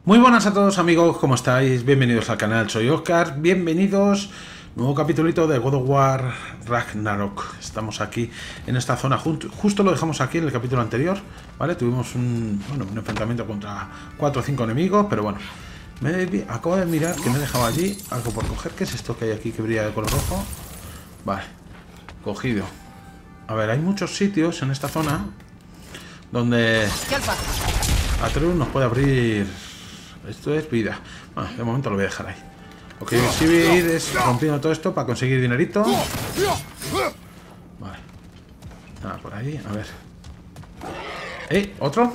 Muy buenas a todos amigos, ¿cómo estáis? Bienvenidos al canal, soy Oscar, bienvenidos, nuevo capitulito de God of War Ragnarok. Estamos aquí en esta zona, justo lo dejamos aquí en el capítulo anterior, ¿vale? Tuvimos un enfrentamiento contra 4 o 5 enemigos, pero bueno, acabo de mirar que me he dejado allí algo por coger. ¿Qué es esto que hay aquí que brilla de color rojo? Vale, cogido. A ver, hay muchos sitios en esta zona donde Atreus nos puede abrir. Esto es vida. Bueno, de momento lo voy a dejar ahí. Lo que sí voy a ir es rompiendo todo esto para conseguir dinerito. Vale. Nada, por ahí, a ver. ¿Otro?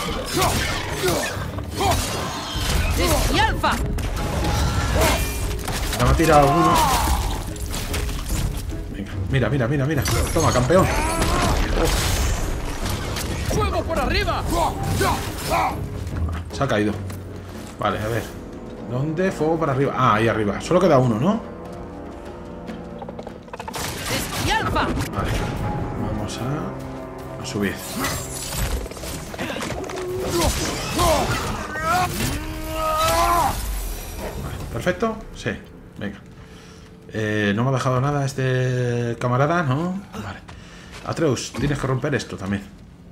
Ya me ha tirado alguno. Venga, mira. Toma, campeón. ¡Fuego por arriba! Se ha caído. Vale, a ver. ¿Dónde? Fuego para arriba. Ah, ahí arriba. Solo queda uno, ¿no? Vale. Vamos a subir. Vale, perfecto. Sí, venga. No me ha dejado nada este camarada, ¿no? Vale. Atreus, tienes que romper esto también.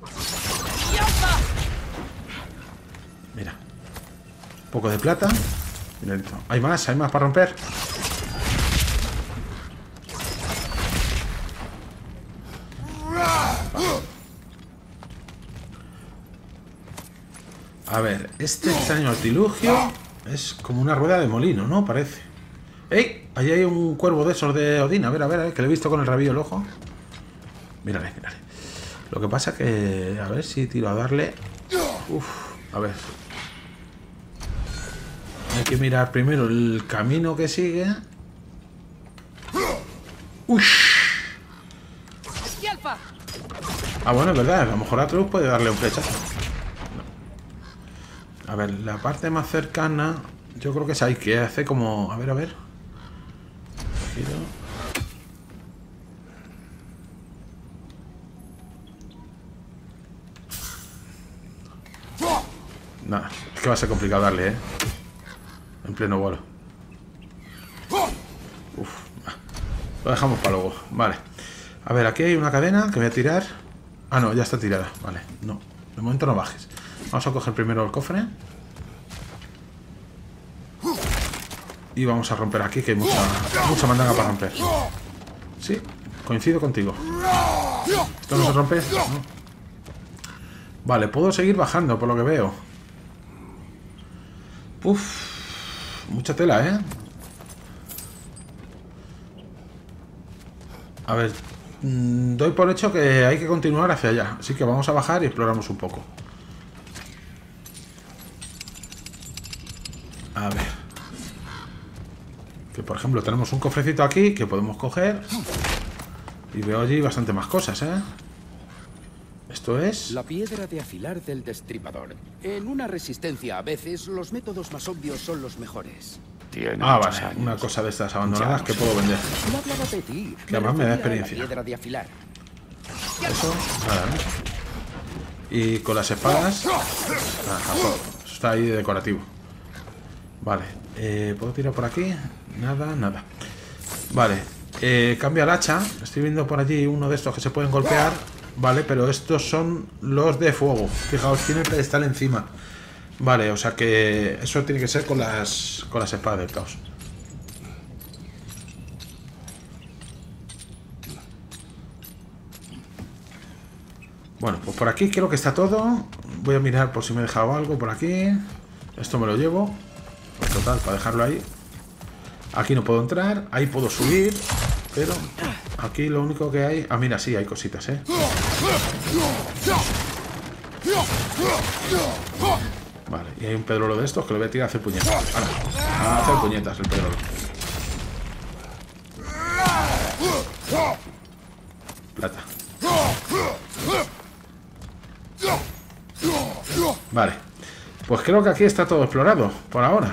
Mira. Un poco de plata. Hay más para romper. A ver, este extraño artilugio es como una rueda de molino, ¿no? Parece. ¡Ey! Ahí hay un cuervo de esos de Odín. A ver, que le he visto con el rabillo el ojo. Mírale. Lo que pasa que... A ver si tiro a darle... Uf, a ver. Hay que mirar primero el camino que sigue. ¡Ush! Ah, bueno, es verdad. A lo mejor Atreus puede darle un flechazo. A ver, la parte más cercana... Yo creo que es ahí, que hace como... A ver. Giro. Nada, es que va a ser complicado darle, en pleno vuelo. Uf, lo dejamos para luego. Vale. A ver, aquí hay una cadena que voy a tirar. Ah, no, ya está tirada. Vale, no. De momento no bajes. Vamos a coger primero el cofre. Y vamos a romper aquí, que hay mucha mandanga para romper. Sí, coincido contigo. ¿Esto no se rompe? No. Vale, puedo seguir bajando por lo que veo. Uf, mucha tela, A ver, doy por hecho que hay que continuar hacia allá. Así que vamos a bajar y exploramos un poco. A ver. Que por ejemplo tenemos un cofrecito aquí que podemos coger. Y veo allí bastante más cosas, Esto es... La piedra de afilar del destripador. En una resistencia a veces los métodos más obvios son los mejores. Vale, una cosa de estas abandonadas que puedo vender. No hablaba de ti. Que además me da experiencia. La piedra de afilar. Eso, nada, Y con las espadas... Eso está ahí de decorativo. Vale, ¿puedo tirar por aquí? Nada. Vale, cambia el hacha. Estoy viendo por allí uno de estos que se pueden golpear. Vale, pero estos son los de fuego. Fijaos, tiene el pedestal encima. Vale, o sea que eso tiene que ser con las espadas del caos. Bueno, pues por aquí creo que está todo. Voy a mirar por si me he dejado algo por aquí. Esto me lo llevo. Pues total, para dejarlo ahí. Aquí no puedo entrar. Ahí puedo subir. Pero aquí lo único que hay... Ah, mira, sí, hay cositas, Vale, y hay un pedrolo de estos que le voy a tirar a hacer puñetas. A hacer puñetas el pedrolo. Plata. Vale. Pues creo que aquí está todo explorado, por ahora.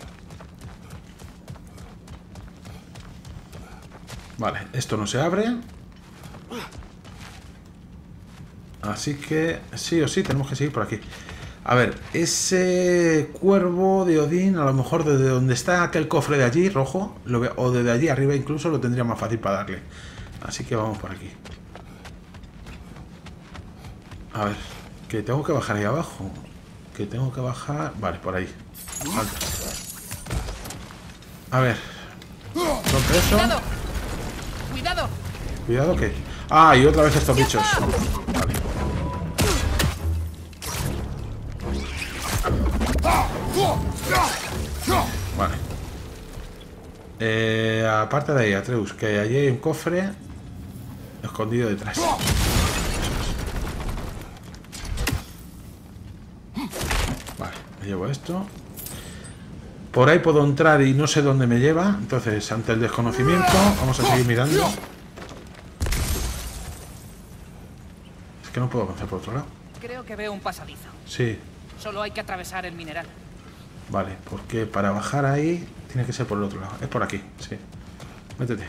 Vale, esto no se abre. Así que sí o sí tenemos que seguir por aquí. A ver, ese cuervo de Odín, a lo mejor desde donde está aquel cofre de allí, rojo, o desde allí arriba incluso, lo tendría más fácil para darle. Así que vamos por aquí. A ver, que tengo que bajar ahí abajo. Que tengo que bajar... Vale, por ahí. Alto. A ver. Rompe eso. ¡Cuidado! ¡Cuidado! Cuidado que... Ah, y otra vez estos bichos. Vale. Vale. Aparte de ahí, Atreus, que allí hay un cofre escondido detrás. Vale, me llevo esto. Por ahí puedo entrar y no sé dónde me lleva. Entonces, ante el desconocimiento, vamos a seguir mirando. Es que no puedo avanzar por otro lado. Creo que veo un pasadizo. Sí. Solo hay que atravesar el mineral. Vale, porque para bajar ahí tiene que ser por el otro lado. Es por aquí, sí. Métete.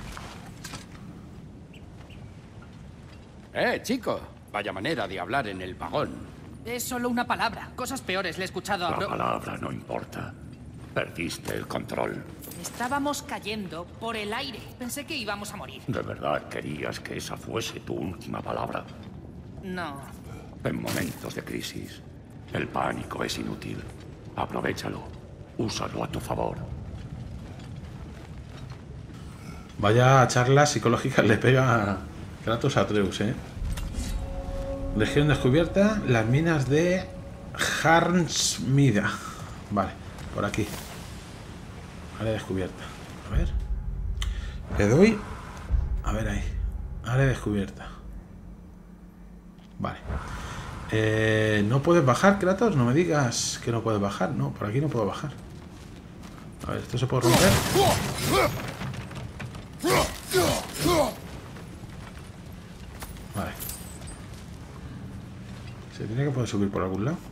Chico. Vaya manera de hablar en el vagón. Es solo una palabra. Cosas peores le he escuchado a La palabra no importa. Perdiste el control. Estábamos cayendo por el aire. Pensé que íbamos a morir. ¿De verdad querías que esa fuese tu última palabra? No. En momentos de crisis, el pánico es inútil. Aprovechalo. Úsalo a tu favor. Vaya charla psicológica le pega Kratos a Atreus, ¿eh? Región descubierta, las minas de Harnsmida. Vale, por aquí. Área descubierta. A ver. Le doy. A ver ahí. Área descubierta. Vale. ¿No puedes bajar, Kratos? No me digas que no puedes bajar. No, por aquí no puedo bajar. A ver, ¿esto se puede romper? Vale. Se tiene que poder subir por algún lado.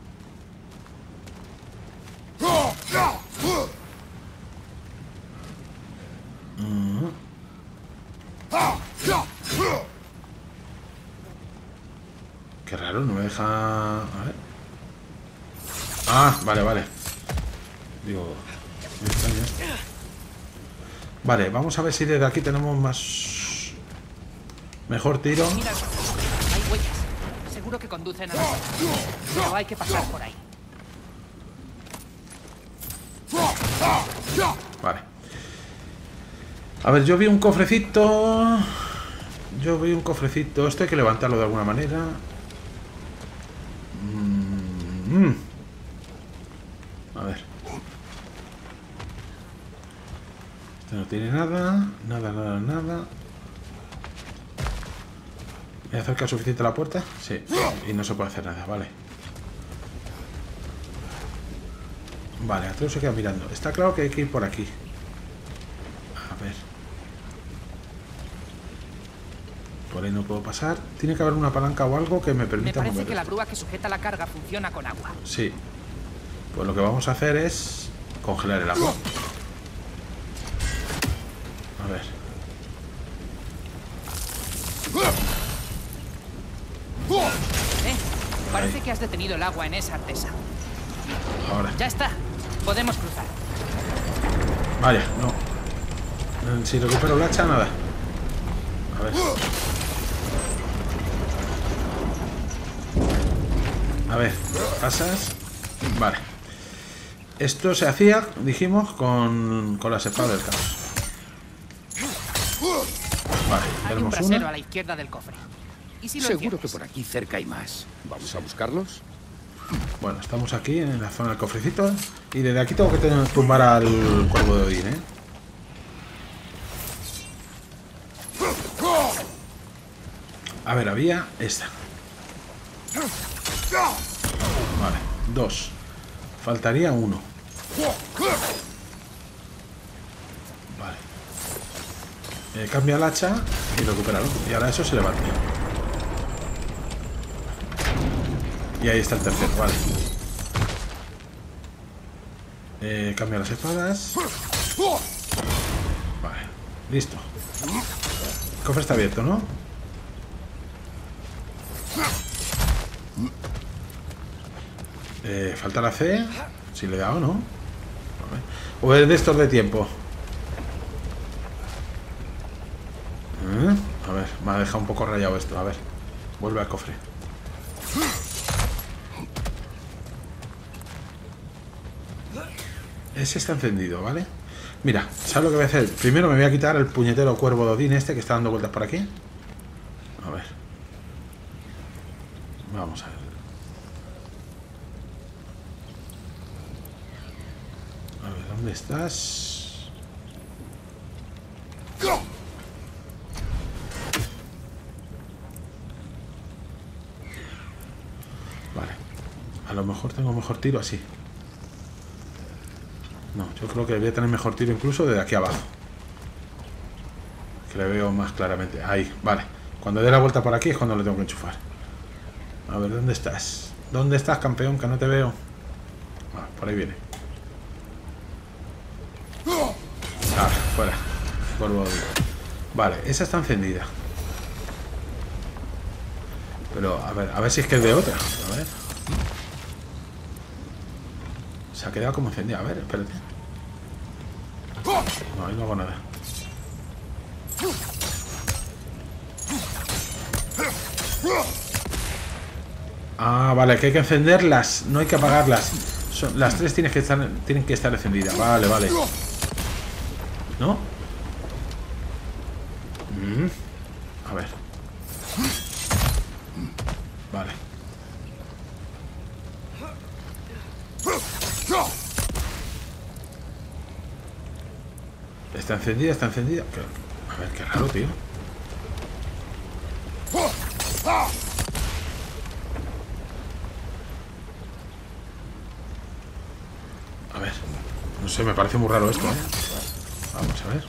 Qué raro, no me deja... A ver. Ah, vale, vale. Digo... me extraña esto. Vale, vamos a ver si desde aquí tenemos más... mejor tiro. Mira, hay huellas. Seguro que conducen a la zona. Pero hay que pasar por ahí. Vale. A ver, yo vi un cofrecito. Yo vi un cofrecito. Esto hay que levantarlo de alguna manera. A ver. Este no tiene nada. Nada, nada, nada. ¿Me acerca suficiente a la puerta? Sí. Y no se puede hacer nada, vale. Vale, Atreus se queda mirando. Está claro que hay que ir por aquí. A ver. Por ahí no puedo pasar. Tiene que haber una palanca o algo que me Me permita parece mover que la esto. grúa que sujeta la carga funciona con agua. Sí. Pues lo que vamos a hacer es congelar el agua. A ver. Parece que has detenido el agua en esa artesa. Ahora. Ya está. Podemos cruzar. Vaya, no. Si recupero la hacha, nada. A ver. A ver, pasas. Vale. Esto se hacía, dijimos, con las espadas del caos. Vale, Hay un tenemos brasero una. a la izquierda del cofre. ¿Y si lo Seguro que enciendes? por aquí cerca hay más. ¿Vamos a buscarlos? Bueno, estamos aquí en la zona del cofrecito. Y desde aquí tengo que tumbar al cuervo de Odín, ¿eh? A ver, había esta. Vale, 2. Faltaría 1. Vale. Cambia el hacha y recupéralo. Y ahora eso se levanta. Y ahí está el tercero, vale. Cambia las espadas. Vale, listo. El cofre está abierto, ¿no? Falta la C. Si le he dado, ¿no? A ver. O es de estos de tiempo. A ver, me ha dejado un poco rayado esto. A ver, vuelve al cofre. Ese está encendido, ¿vale? Mira, ¿sabes lo que voy a hacer? Primero me voy a quitar el puñetero cuervo de Odín este que está dando vueltas por aquí. A ver. Vamos a ver. A ver, ¿dónde estás? Vale. A lo mejor tengo mejor tiro así. No, yo creo que voy a tener mejor tiro incluso desde aquí abajo. Que le veo más claramente. Ahí, vale. Cuando dé la vuelta por aquí es cuando le tengo que enchufar. A ver, ¿dónde estás? ¿Dónde estás, campeón? Que no te veo. Ah, por ahí viene. Ah, fuera. Vale, esa está encendida. Pero, a ver si es que es de otra. A ver. Se ha quedado como encendida. A ver, espérate. No, ahí no hago nada. Ah, vale, que hay que encenderlas. No hay que apagarlas. Las tres tienen que estar encendidas. Vale, vale. ¿No? A ver. Vale. Está encendida, está encendida. A ver, qué raro, tío. A ver. No sé, me parece muy raro esto, ¿eh? Vamos a ver.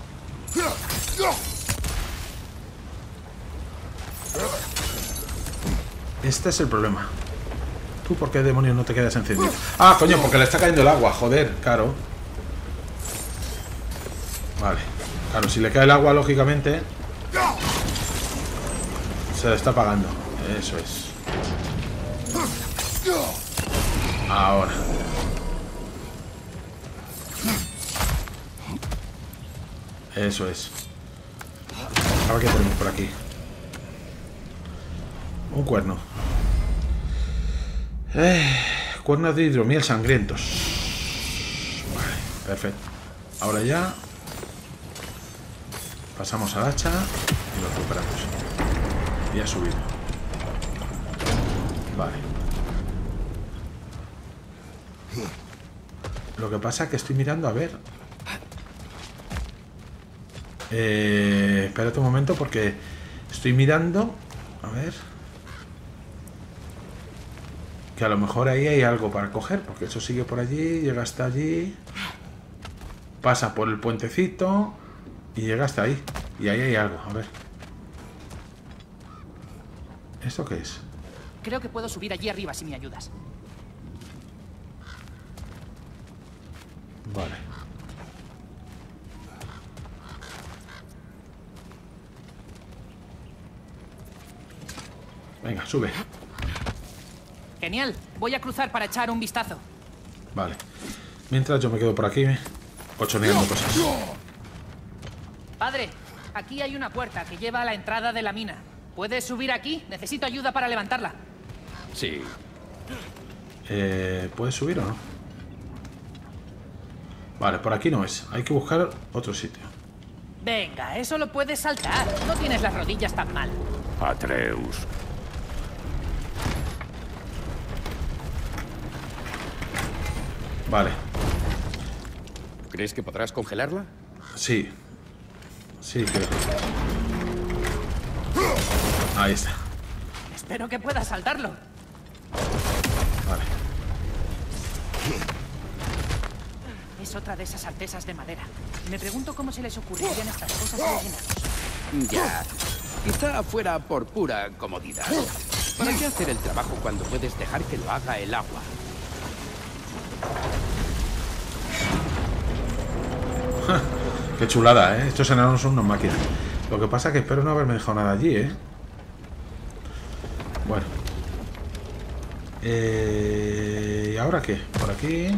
Este es el problema. ¿Tú por qué demonios no te quedas encendido? Ah, coño, porque le está cayendo el agua, joder, claro. Vale, claro, si le cae el agua, lógicamente se le está apagando. Eso es. Ahora. Eso es. Ahora que tenemos por aquí. Un cuerno. Cuernos de hidromiel sangrientos. Vale, perfecto. Ahora ya pasamos al hacha y lo recuperamos. Y ha subido. Vale. Lo que pasa es que estoy mirando a ver. Espérate un momento porque estoy mirando. A ver. Que a lo mejor ahí hay algo para coger, porque eso sigue por allí, llega hasta allí, pasa por el puentecito y llega hasta ahí. Y ahí hay algo, a ver. ¿Esto qué es? Creo que puedo subir allí arriba si me ayudas. Vale. Venga, sube. Genial, voy a cruzar para echar un vistazo. Vale. Mientras yo me quedo por aquí ochoneando cosas. Padre, aquí hay una puerta que lleva a la entrada de la mina. ¿Puedes subir aquí? Necesito ayuda para levantarla. Sí. ¿Puedes subir o no? Vale, por aquí no es. Hay que buscar otro sitio. Venga, eso lo puedes saltar. No tienes las rodillas tan mal. Atreus. Vale. ¿Crees que podrás congelarla? Sí. Sí, creo. Ahí está. Espero que puedas saltarlo. Vale. Es otra de esas artesas de madera. Me pregunto cómo se les ocurrirían estas cosas a los enanos. Ya. Quizá fuera por pura comodidad. ¿Para qué hacer el trabajo cuando puedes dejar que lo haga el agua? Qué chulada, ¿eh? Estos enanos son unas máquinas. Lo que pasa es que espero no haberme dejado nada allí, ¿eh? Bueno. ¿Y ahora qué? Por aquí.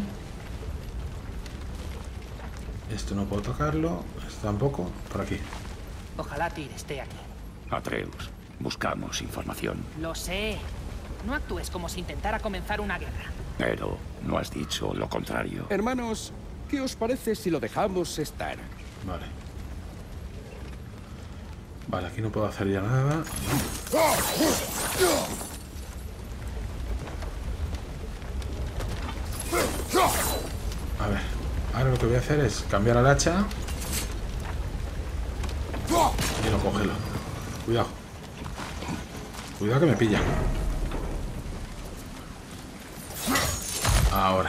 Esto no puedo tocarlo. Esto tampoco. Por aquí. Ojalá Tyr esté aquí. Atreus, buscamos información. Lo sé. No actúes como si intentara comenzar una guerra. Pero no has dicho lo contrario. Hermanos, ¿qué os parece si lo dejamos estar? Vale. Vale, aquí no puedo hacer ya nada. A ver, ahora lo que voy a hacer es cambiar al hacha. Y no cógelo. Cuidado. Cuidado que me pilla. Ahora.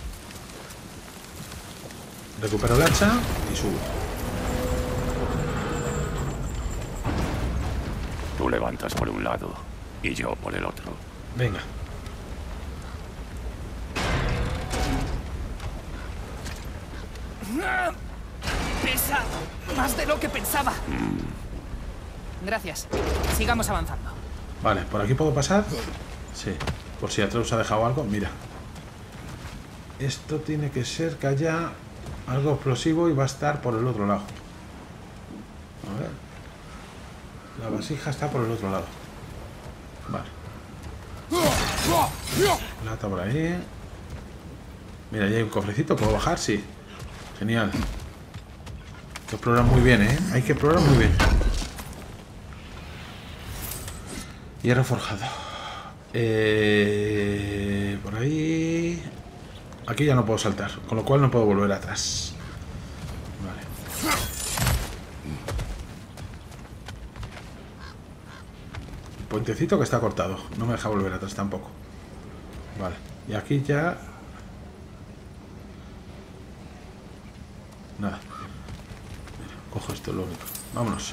Recupero el hacha y subo. Tú levantas por un lado y yo por el otro. Venga. ¡Pesa más de lo que pensaba! Gracias. Sigamos avanzando. Vale, ¿por aquí puedo pasar? Sí. Por si Atreus ha dejado algo. Mira. Esto tiene que ser que haya algo explosivo y va a estar por el otro lado. A ver. La vasija está por el otro lado. Vale. Plata por ahí. Mira, ya hay un cofrecito. ¿Puedo bajar? Sí. Genial. Hay que explorar muy bien, ¿eh? Hay que explorar muy bien. Hierro forjado. Por ahí... Aquí ya no puedo saltar, con lo cual no puedo volver atrás. Vale. El puentecito que está cortado. No me deja volver atrás tampoco. Vale. Y aquí ya... Nada. Mira, cojo esto, lo único. Vámonos.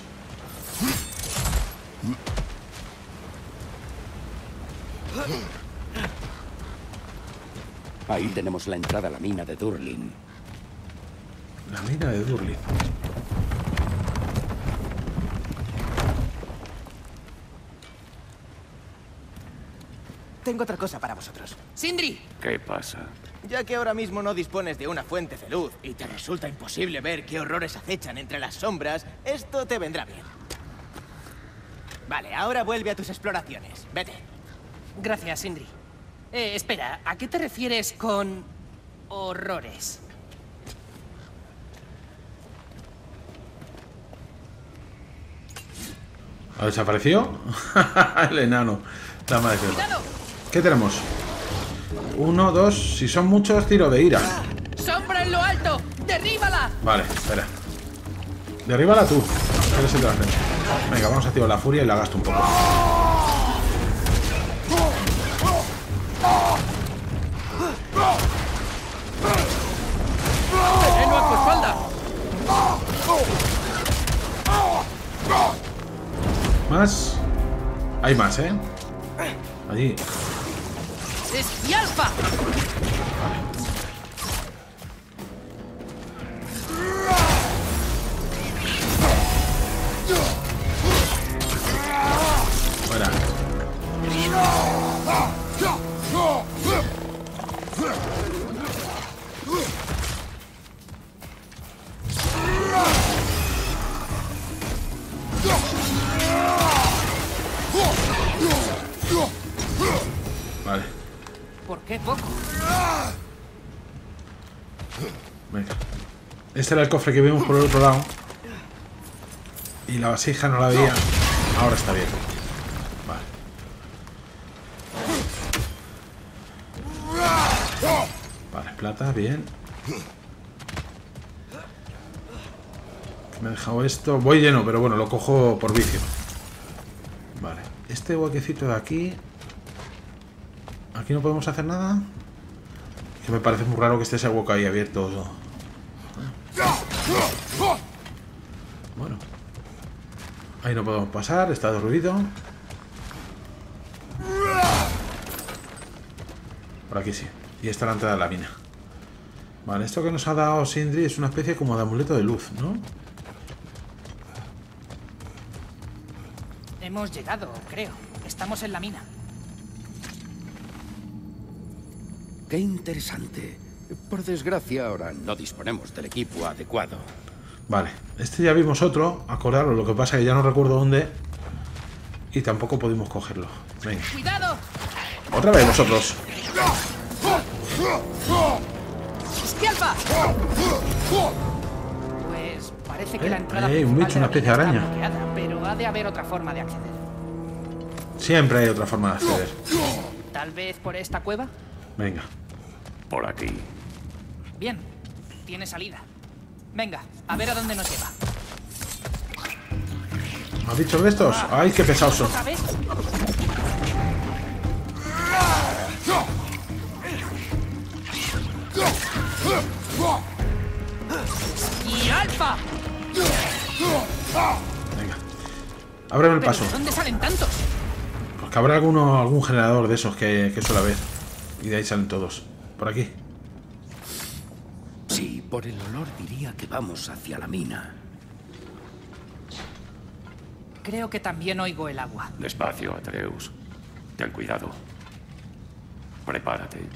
Ahí tenemos la entrada a la mina de Durlin. La mina de Durlin. Tengo otra cosa para vosotros. ¡Sindri! ¿Qué pasa? Ya que ahora mismo no dispones de una fuente de luz y te resulta imposible ver qué horrores acechan entre las sombras, esto te vendrá bien. Vale, ahora vuelve a tus exploraciones. Vete. Gracias, Sindri. Espera, ¿a qué te refieres con... horrores? ¿Ha desaparecido? El enano. La madre que... ¡Cuidado! ¿Qué tenemos? 1, 2. Si son muchos, tiro de ira. ¡Sombra en lo alto! ¡Derríbala! Vale, espera. Derríbala tú. Eres el de la frente. Venga, vamos a activar la furia y la gasto un poco. ¡Veneno a tu espalda! Más. Hay más, ¿eh? Allí. ¡Espialfa! Fuera. Vale. ¿Por qué poco? Venga. Este era el cofre que vimos por el otro lado. Y la vasija no la veía. Ahora está bien. Vale. Vale, plata, bien. Me he dejado esto. Voy lleno, pero bueno, lo cojo por vicio. Vale. Este huequecito de aquí. ¿Aquí no podemos hacer nada? Que me parece muy raro que esté ese hueco ahí abierto. Bueno. Ahí no podemos pasar, está derruido. Por aquí sí. Y esta es la entrada de la mina. Vale, esto que nos ha dado Sindri es una especie como de amuleto de luz, ¿no? Hemos llegado, creo. Estamos en la mina. qué interesante. Por desgracia, ahora no disponemos del equipo adecuado. Vale, este ya vimos otro, acordaros, lo que pasa es que ya no recuerdo dónde y tampoco pudimos cogerlo. Venga. ¡Cuidado! Otra vez vosotros. ¡Esquialpa! Pues parece que la entrada un principal bicho, de la una especie de mina está araña. bloqueada, pero ha de haber otra forma de acceder. Siempre hay otra forma de acceder. ¿Tal vez por esta cueva? Venga. Por aquí. Bien, tiene salida. Venga, a ver a dónde nos lleva. ¿Has bichos de estos? ¡Ay, qué pesados son! ¿Otra vez? ¡Y alfa! Venga. Ábreme el ¿Pero paso. dónde salen tantos? Porque habrá algún generador de esos que suele haber. Y de ahí salen todos. Por aquí. Sí, por el olor diría que vamos hacia la mina. Creo que también oigo el agua. Despacio, Atreus. Ten cuidado. Prepárate.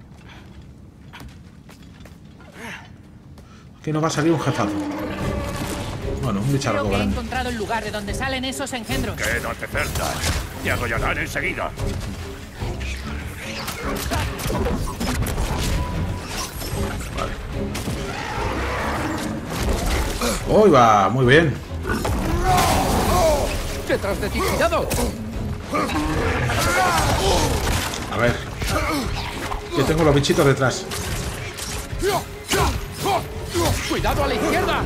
Aquí nos va a salir un jefazo. Bueno, un Creo bicharraco que he grande. encontrado el lugar de donde salen esos engendros. Quédate cerca. Te arrollarán enseguida. ¡Uy, va! Muy bien. ¡Detrás de ti, cuidado! A ver. Yo tengo los bichitos detrás. ¡Cuidado a la izquierda!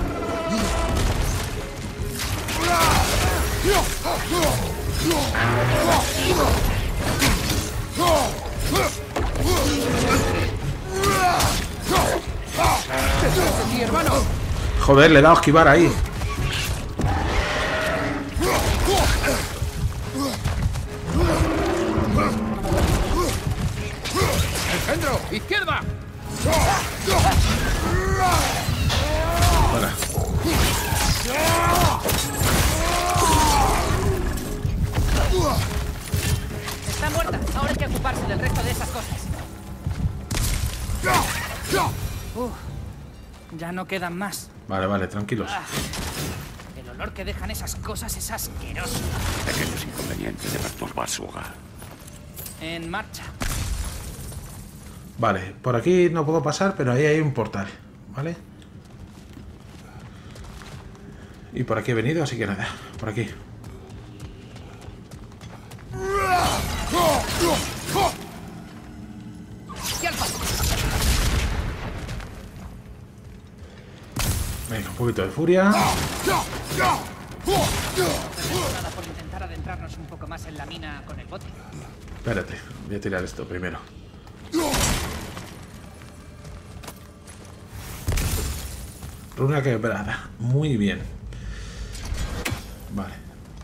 ¡Detrás de ti, hermano! Joder, le he dado a esquivar ahí. ¡Engendro! ¡Izquierda! Fuera. Está muerta. Ahora hay que ocuparse del resto de esas cosas. Ya no quedan más. Vale, vale, tranquilos. El olor que dejan esas cosas es asqueroso. Pequeños inconvenientes de perturbar su hogar. En marcha. Vale, por aquí no puedo pasar, pero ahí hay un portal. ¿Vale? Y por aquí he venido, así que nada. Por aquí. Venga, un poquito de furia. Nada por intentar adentrarnos un poco más en la mina con el bote. Espérate, voy a tirar esto primero. Runa quebrada. Muy bien. Vale.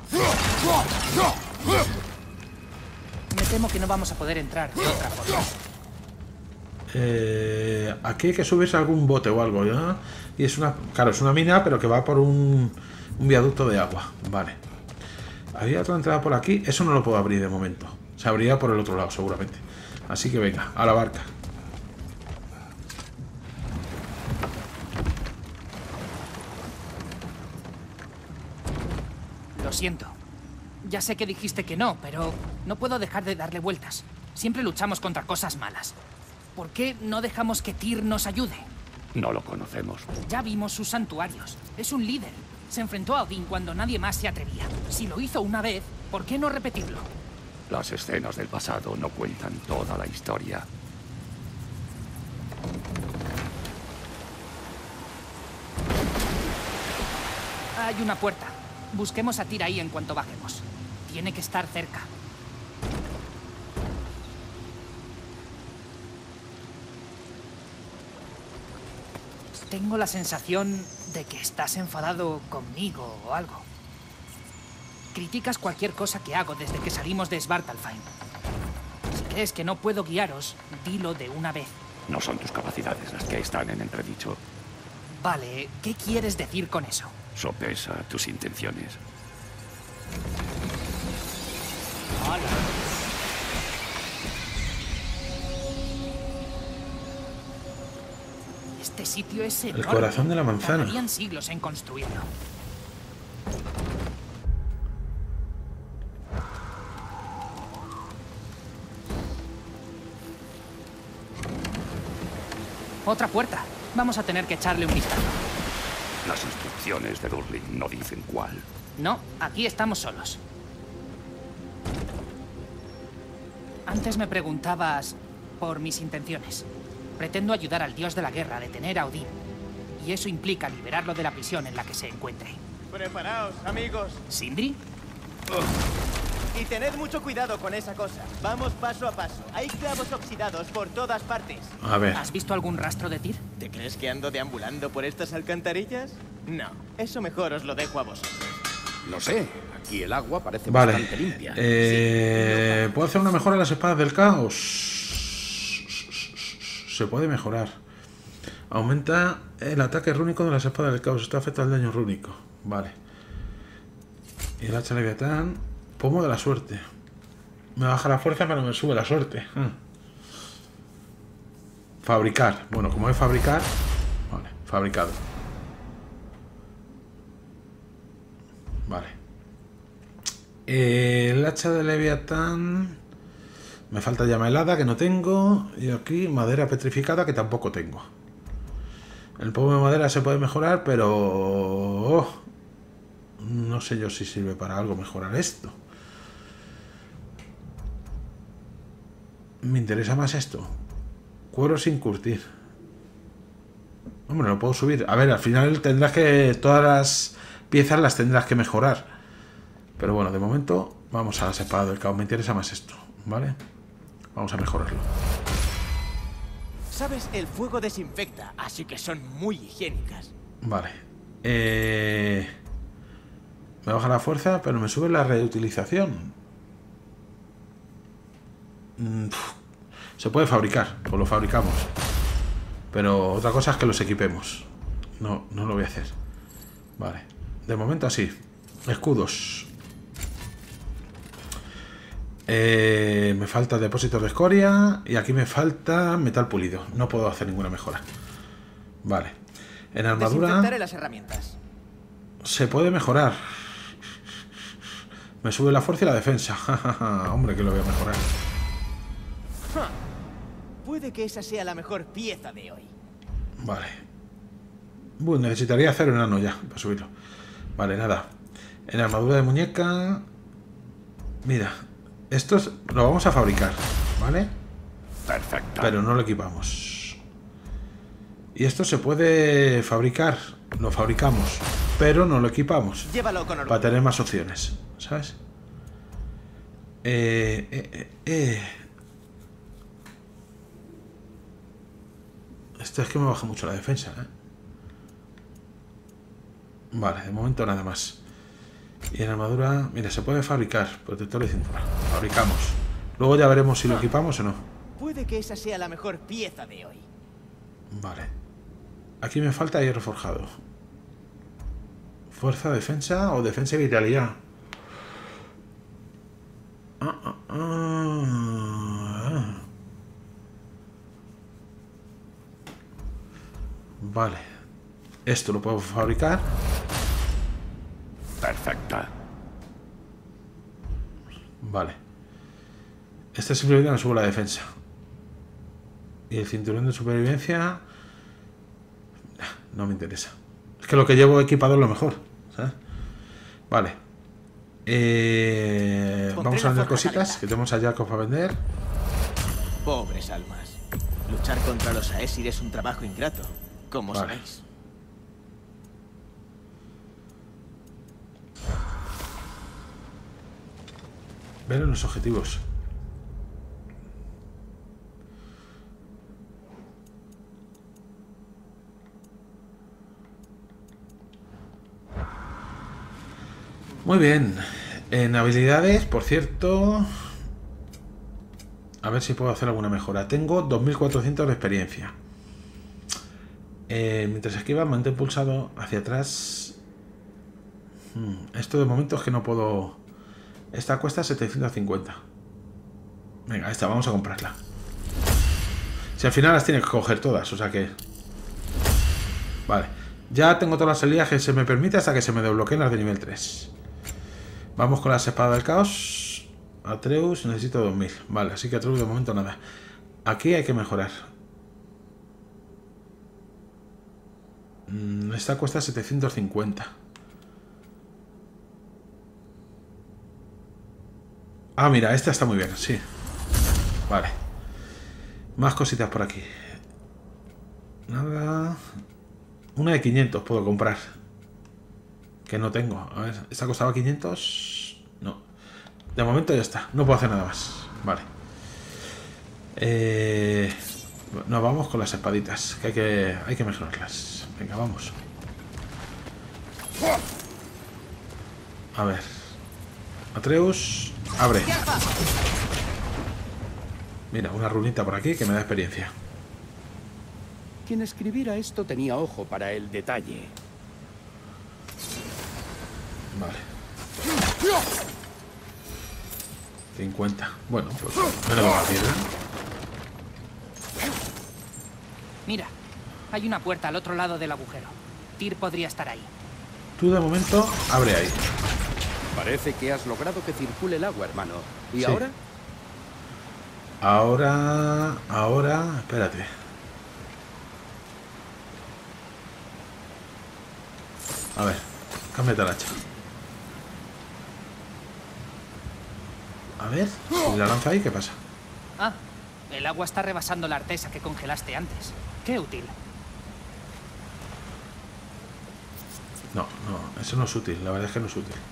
Me temo que no vamos a poder entrar de otra forma. Aquí hay que subirse a algún bote o algo, ¿ya? Y es una... Claro, es una mina, pero que va por un viaducto de agua. Vale. Había otra entrada por aquí. Eso no lo puedo abrir de momento. Se abrirá por el otro lado, seguramente. Así que venga, a la barca. Lo siento. Ya sé que dijiste que no, pero no puedo dejar de darle vueltas. Siempre luchamos contra cosas malas. ¿Por qué no dejamos que Tyr nos ayude? No lo conocemos. Ya vimos sus santuarios. Es un líder. Se enfrentó a Odín cuando nadie más se atrevía. Si lo hizo una vez, ¿por qué no repetirlo? Las escenas del pasado no cuentan toda la historia. Hay una puerta. Busquemos a Tyr ahí en cuanto bajemos. Tiene que estar cerca. Tengo la sensación de que estás enfadado conmigo o algo. Criticas cualquier cosa que hago desde que salimos de Svartalfheim. Si crees que no puedo guiaros, dilo de una vez. No son tus capacidades las que están en entredicho. Vale, ¿qué quieres decir con eso? Sopesa tus intenciones. sitio es El enorme. corazón de la manzana. Tardarían siglos en construirlo. Otra puerta. Vamos a tener que echarle un vistazo. Las instrucciones de Durling no dicen cuál. No, aquí estamos solos. Antes me preguntabas por mis intenciones. Pretendo ayudar al dios de la guerra a detener a Odín. Y eso implica liberarlo de la prisión en la que se encuentre. Preparaos, amigos. ¿Sindri? Y tened mucho cuidado con esa cosa. Vamos paso a paso. Hay clavos oxidados por todas partes. A ver. ¿Has visto algún rastro de Tyr? ¿Te crees que ando deambulando por estas alcantarillas? No, eso mejor os lo dejo a vosotros. No sé, aquí el agua parece Vale. bastante limpia. ¿Puedo hacer una mejora en las espadas del caos? Se puede mejorar. Aumenta el ataque rúnico de las espadas del caos. Esto afecta al daño rúnico. Vale. Y el hacha leviatán. Pomo de la suerte. Me baja la fuerza, pero me sube la suerte. Fabricar. Bueno, como es fabricar. Vale, fabricado. Vale. El hacha de leviatán. Me falta llama helada, que no tengo. Y aquí madera petrificada, que tampoco tengo. El pomo de madera se puede mejorar, pero... no sé yo si sirve para algo mejorar esto. Me interesa más esto. Cuero sin curtir. Hombre, lo puedo subir. A ver, al final tendrás que... todas las piezas las tendrás que mejorar. Pero bueno, de momento vamos a la espada del caos. Me interesa más esto, ¿vale? Vamos a mejorarlo. Sabes, el fuego desinfecta, así que son muy higiénicas. Vale. Me baja la fuerza, pero me sube la reutilización. Se puede fabricar, pues lo fabricamos. Pero otra cosa es que los equipemos. No lo voy a hacer. Vale. De momento así. Escudos. Me falta depósitos de escoria. Y aquí me falta metal pulido. No puedo hacer ninguna mejora. Vale. En armadura Desinfectaré las herramientas. se puede mejorar. Me sube la fuerza y la defensa. Hombre, que lo voy a mejorar. Puede que esa sea la mejor pieza de hoy. Vale. Bueno, necesitaría hacer un enano ya para subirlo. Vale, nada. En armadura de muñeca. Mira, esto lo vamos a fabricar, ¿vale? Perfecto. Pero no lo equipamos. Y esto se puede fabricar. Lo fabricamos, pero no lo equipamos. Llévalo con orgullo. Para tener más opciones, ¿sabes? Esto es que me baja mucho la defensa, ¿eh? Vale, de momento nada más. Y en armadura, mira, se puede fabricar protector de cintura. Fabricamos. Luego ya veremos si lo equipamos o no. Puede que esa sea la mejor pieza de hoy. Vale. Aquí me falta hierro forjado. Fuerza, defensa o defensa y vitalidad. Vale. Esto lo puedo fabricar. Perfecta. Vale. Este simplemente me sube la defensa. Y el cinturón de supervivencia... no me interesa. Es que lo que llevo equipado es lo mejor, ¿sabes? Vale. Vamos a vender cositas, que tenemos a Jacob para vender. Pobres almas. Luchar contra los Aesir es un trabajo ingrato, como Vale. sabéis. Ver los objetivos. Muy bien. En habilidades, por cierto... A ver si puedo hacer alguna mejora. Tengo 2400 de experiencia. Mientras esquiva, mantén pulsado hacia atrás. Esto de momento es que no puedo... Esta cuesta 750. Venga, esta vamos a comprarla. Si al final las tienes que coger todas, o sea que... Vale. Ya tengo todas las salidas que se me permite hasta que se me desbloqueen las de nivel 3. Vamos con las espadas del caos. Atreus, necesito 2000. Vale, así que Atreus de momento nada. Aquí hay que mejorar. Esta cuesta 750. Ah, mira, esta está muy bien, sí. Vale. Más cositas por aquí. Nada. Una de 500 puedo comprar. Que no tengo. A ver, ¿esta costaba 500? No. De momento ya está. No puedo hacer nada más. Vale. Nos vamos con las espaditas. Que hay que mejorarlas. Venga, vamos. A ver. Atreus, abre. Mira, una runita por aquí que me da experiencia. Quien escribiera esto tenía ojo para el detalle. Vale. 50. Bueno, pues me lo va a piedra. Mira, hay una puerta al otro lado del agujero. Tyr podría estar ahí. Tú de momento abre ahí. Parece que has logrado que circule el agua, hermano. ¿Y Sí. ahora? Ahora, espérate. A ver, cámbiate el hacha. A ver, si la lanza ahí, ¿qué pasa? Ah, el agua está rebasando la artesa que congelaste antes. Qué útil. No, eso no es útil, la verdad es que no es útil.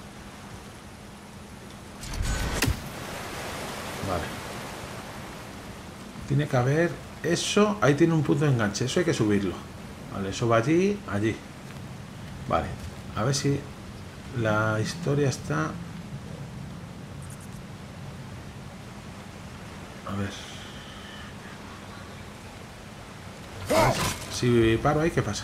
Vale. Tiene que haber eso, ahí tiene un punto de enganche, eso hay que subirlo. Vale, eso va allí, allí. Vale, a ver si la historia está... A ver. Si paro ahí, ¿qué pasa?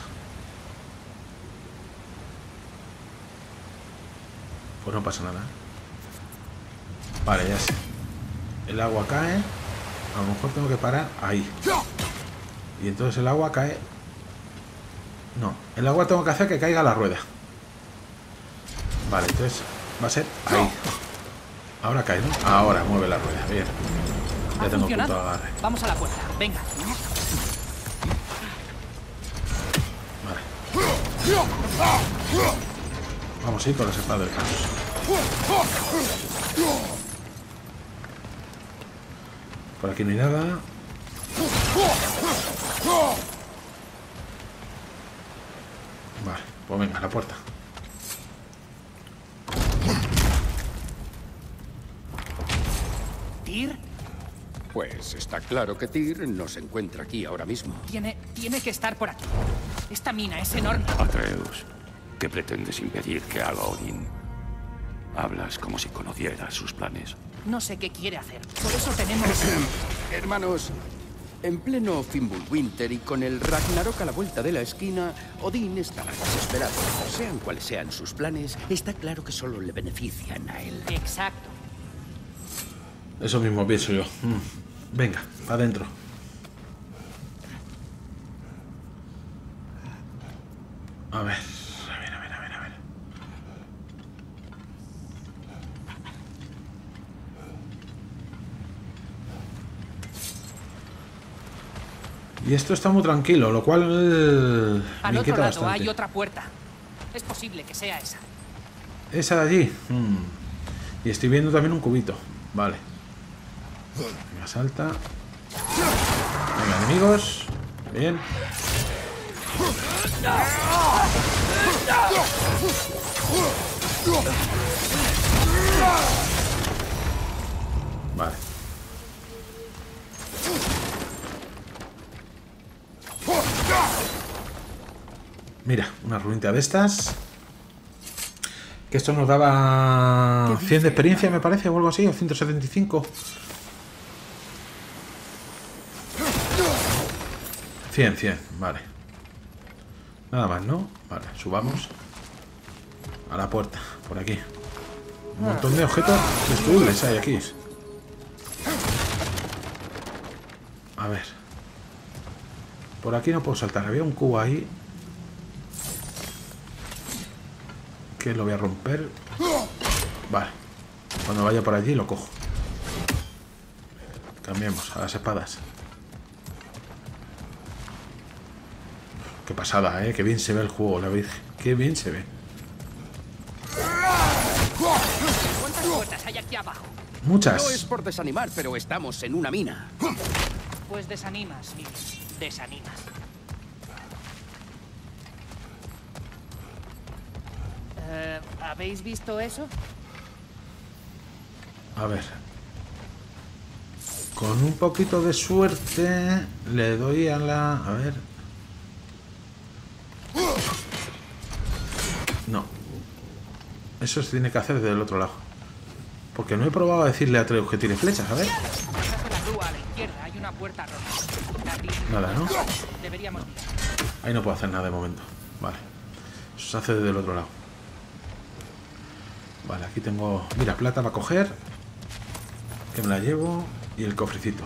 Pues no pasa nada. Vale, ya sé. El agua cae. A lo mejor tengo que parar ahí. Y entonces el agua cae... No, el agua tengo que hacer que caiga la rueda. Vale, entonces va a ser ahí. Ahora cae, ¿no? Ahora mueve la rueda, bien. Ya Ha tengo punto de funcionado. agarre. Vamos a la puerta, venga. Vale. Vamos a ir con las espadas del caos. Por aquí no hay nada. Vale, pues venga, a la puerta. ¿Tyr? Pues está claro que Tyr no se encuentra aquí ahora mismo. Tiene que estar por aquí. Esta mina es enorme. Atreus, ¿qué pretendes impedir que haga Odín? Hablas como si conocieras sus planes. No sé qué quiere hacer. Por eso tenemos... Hermanos, en pleno Fimbulwinter y con el Ragnarok a la vuelta de la esquina, Odín estará desesperado. Sean cuales sean sus planes, está claro que solo le benefician a él. Exacto. Eso mismo pienso yo. Venga, para adentro. A ver. Y esto está muy tranquilo, lo cual Al me otro inquieta lado bastante. hay otra puerta. Es posible que sea esa. Esa de allí. Y estoy viendo también un cubito. Vale. Venga, salta. Venga, enemigos. Bien. Vale. Mira, una runita de estas. Que esto nos daba 100 de experiencia, me parece, o algo así, o 175. 100, vale. Nada más, ¿no? Vale, subamos a la puerta, por aquí. Un montón de objetos destruibles hay aquí. A ver. Por aquí no puedo saltar, había un cubo ahí. que lo voy a romper. Vale. Cuando vaya por allí lo cojo. Cambiemos a las espadas. Qué pasada, qué bien se ve el juego, la Virgen. Qué bien se ve. ¿Cuántas puertas hay aquí abajo? Muchas. No es por desanimar, pero estamos en una mina. Pues desanimas, Miguel. Desanimas. ¿Habéis visto eso? A ver. Con un poquito de suerte le doy a la... A ver. No. Eso se tiene que hacer desde el otro lado. Porque no he probado a decirle a Atreus que tire flechas, a ver. Detrás de la grúa a la izquierda hay una puerta rota. Nada, ¿no? Deberíamos mirar. Ahí no puedo hacer nada de momento. Vale. Eso se hace desde el otro lado. Vale, aquí tengo... Mira, plata para coger. Que me la llevo. Y el cofrecito.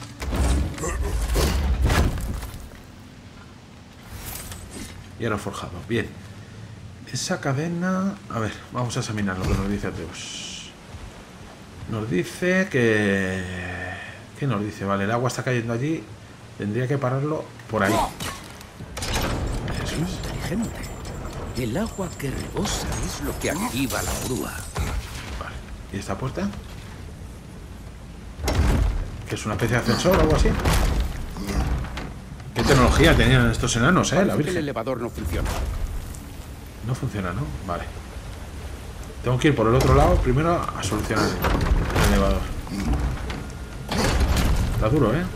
Y ahora forjado. Bien. Esa cadena... A ver, vamos a examinar lo que nos dice Atreus. Nos dice que... ¿Qué nos dice? Vale, el agua está cayendo allí. Tendría que pararlo por ahí. Eso es. Inteligente. El agua que rebosa es lo que activa la grúa. Vale. ¿Y esta puerta? ¿Que es una especie de ascensor o algo así? ¿Qué tecnología tenían estos enanos, la Parece que el Virgen? elevador no funciona. No funciona, ¿no? Vale. Tengo que ir por el otro lado primero a solucionar el elevador. Está duro, ¿eh?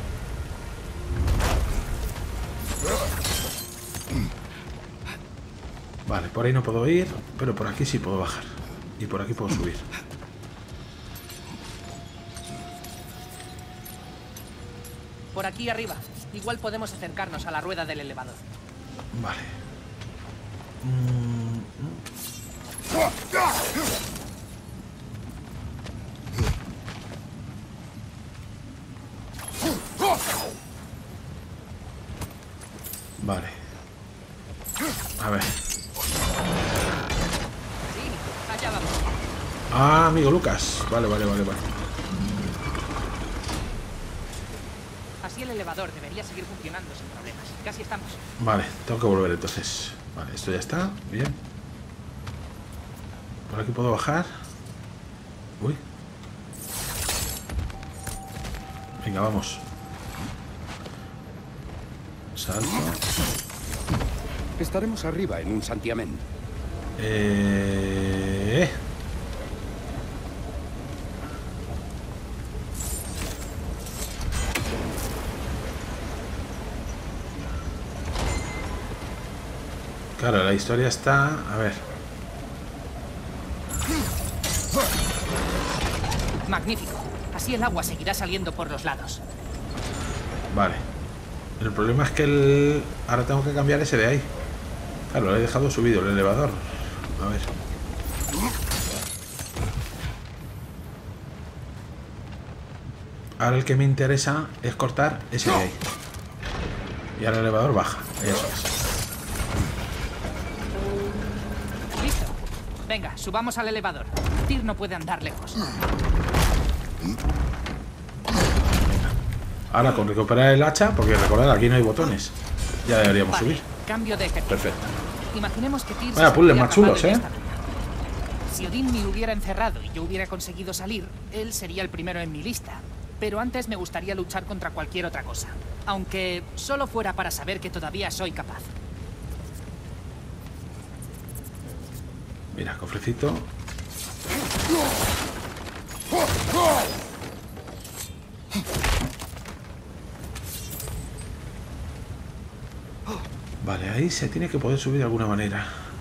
Vale, por ahí no puedo ir, pero por aquí sí puedo bajar. Y por aquí puedo subir. Por aquí arriba. Igual podemos acercarnos a la rueda del elevador. Vale. Vale. A ver. Sí, allá vamos. Ah, amigo Lucas. Vale, vale, vale, vale. Así el elevador debería seguir funcionando sin problemas. Casi estamos. Vale, tengo que volver entonces. Vale, esto ya está. Bien. Por aquí puedo bajar. Uy. Venga, vamos. Salto. Estaremos arriba en un santiamén. Claro, la historia está... A ver. Magnífico. Así el agua seguirá saliendo por los lados. Vale. El problema es que ahora tengo que cambiar ese de ahí. Claro, lo he dejado subido el elevador. A ver. Ahora el que me interesa es cortar ese de ahí. Y ahora el elevador baja. Eso es. Listo. Venga, subamos al elevador. Tyr no puede andar lejos. Ahora con recuperar el hacha, porque recordad, aquí no hay botones. Ya deberíamos Vale, subir. cambio de ejercicio. Perfecto. Imaginemos que Tyr Vaya se puzzles hubiera más chulos, atrapado en ¿eh? esta ruta. Si Odín me hubiera encerrado y yo hubiera conseguido salir, él sería el primero en mi lista. Pero antes me gustaría luchar contra cualquier otra cosa. Aunque solo fuera para saber que todavía soy capaz. Mira, cofrecito. Vale, ahí se tiene que poder subir de alguna manera.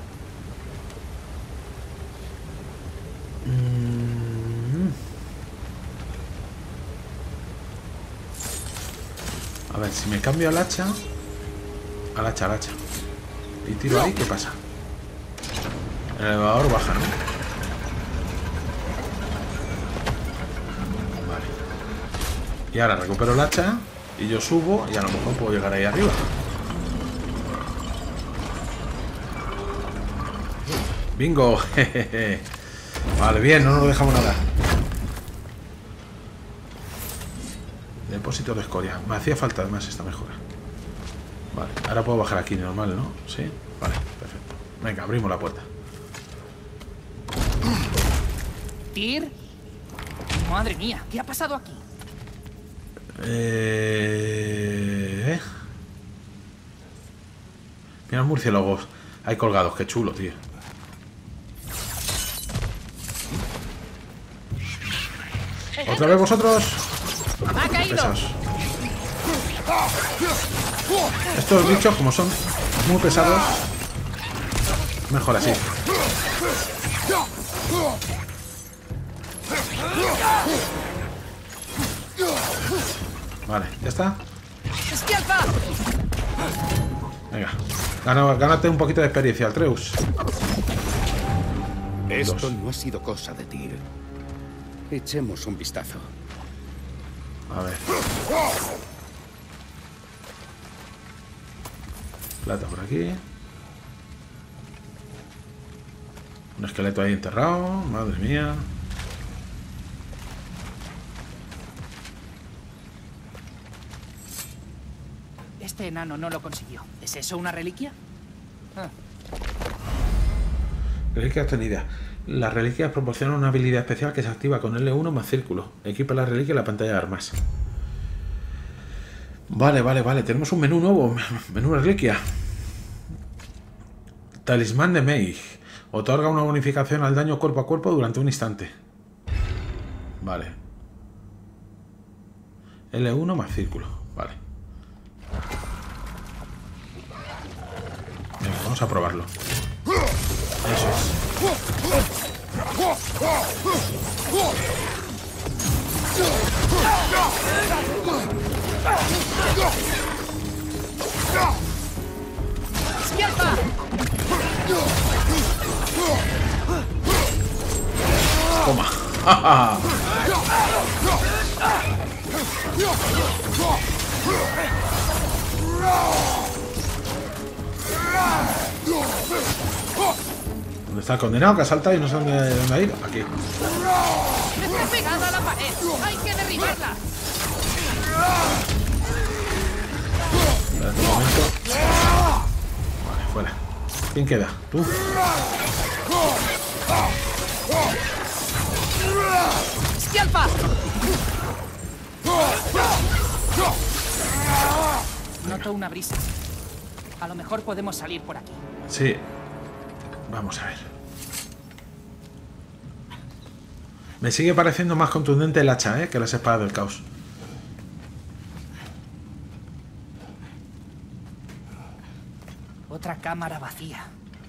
A ver, si me cambio al hacha. Al hacha, y tiro ahí, ¿qué pasa? El elevador baja, ¿no? Vale. Y ahora recupero el hacha y yo subo y a lo mejor puedo llegar ahí arriba. Bingo. Jejeje. Vale, bien, no nos dejamos nada. Depósito de escoria. Me hacía falta además esta mejora. Vale, ahora puedo bajar aquí normal, ¿no? Sí, vale, perfecto. Venga, abrimos la puerta. ¿Tyr? Madre mía, ¿qué ha pasado aquí? Mira los murciélagos ahí colgados, qué chulo, tío. ¿Otra vez vosotros? ¡Ha caído! Pesados. Estos bichos, como son muy pesados, mejor así. Vale, ya está. ¡Esquialpa! Venga, gánate un poquito de experiencia, Atreus. Esto no ha sido cosa de Tyr. Echemos un vistazo. A ver. Plata por aquí. Un esqueleto ahí enterrado. Madre mía. Este enano no lo consiguió. ¿Es eso una reliquia? Ah. Reliquia obtenida. Las reliquias proporcionan una habilidad especial que se activa con L1 más círculo. Equipa la reliquia en la pantalla de armas. Vale, vale, vale. Tenemos un menú nuevo. Menú reliquia. Talismán de Meig. Otorga una bonificación al daño cuerpo a cuerpo durante un instante. Vale. L1 más círculo. Vale. Venga, vamos a probarlo. Eso es. ¡Esquialpa! Toma. ¿Dónde está el condenado que ha saltado y no sé dónde ha ido? Aquí. ¡Está pegada a la pared! ¡Hay que derribarla! Espérate un momento. Vale, fuera. ¿Quién queda? ¿Tú? ¡Esquialpa! Noto una brisa. A lo mejor podemos salir por aquí. Sí. Vamos a ver. Me sigue pareciendo más contundente el hacha, que las espadas del caos. Otra cámara vacía.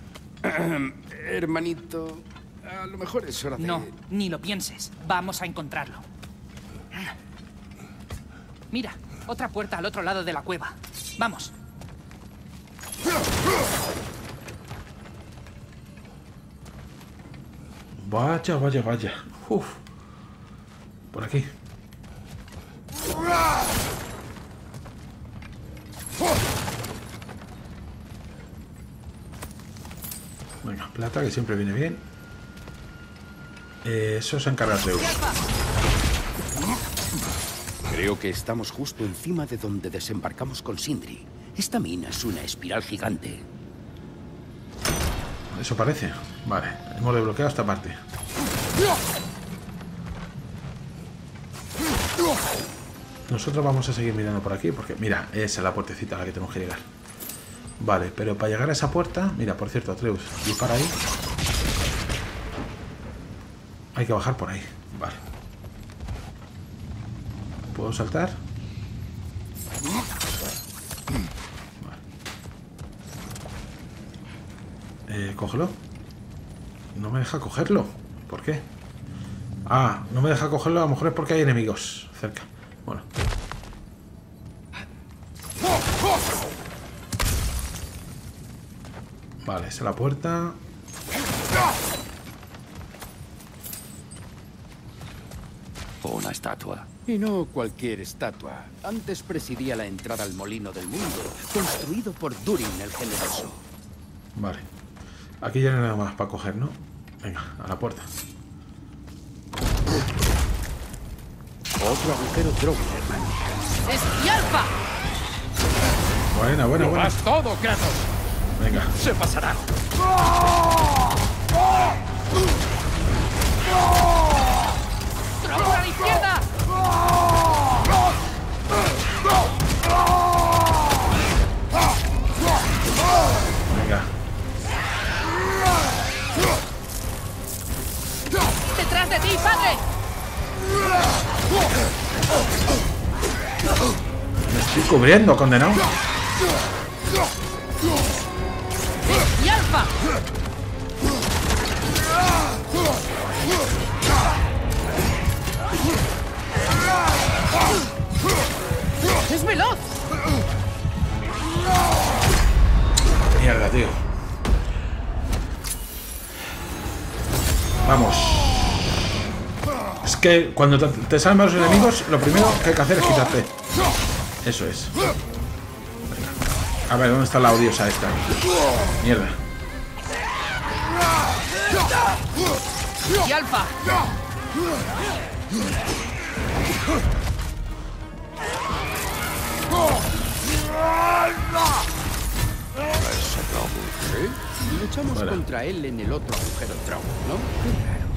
Hermanito, a lo mejor es hora de... No, ni lo pienses. Vamos a encontrarlo. Mira, otra puerta al otro lado de la cueva. Vamos. Vaya, vaya, vaya. Uf. Por aquí. Venga, plata, que siempre viene bien. Eso se encarga de Creo que estamos justo encima de donde desembarcamos con Sindri. Esta mina es una espiral gigante. Eso parece. Vale, hemos desbloqueado esta parte. Nosotros vamos a seguir mirando por aquí porque, mira, esa es la puertecita a la que tenemos que llegar. Vale, pero para llegar a esa puerta... Mira, por cierto, Atreus, dispara ahí. Hay que bajar por ahí. Vale. ¿Puedo saltar? Vale. Cógelo. No me deja cogerlo. ¿Por qué? Ah, no me deja cogerlo. A lo mejor es porque hay enemigos cerca. Bueno. Vale, esa es la puerta. Una estatua. Y no cualquier estatua. Antes presidía la entrada al Molino del Mundo, construido por Durin el Generoso. Vale. Aquí ya no hay nada más para coger, ¿no? Venga, a la puerta. Otro agujero Drow, hermano. ¡Esquialpa! Buena, buena, ¡Lo buena. das todo, Kratos! Venga. ¡Se pasará! ¡Drow a la izquierda! Venga. ¡Detrás de ti, padre! Me estoy cubriendo, condenado. ¡Y alfa! ¡Es veloz! Mierda, tío. Vamos. Es que cuando te salen varios enemigos, lo primero que hay que hacer es quitarte. Eso es. Venga. A ver, ¿dónde está la odiosa esta? Mierda. ¡Y alfa! Luchamos Fuera. contra él en el otro agujero Drow, ¿no? Qué raro.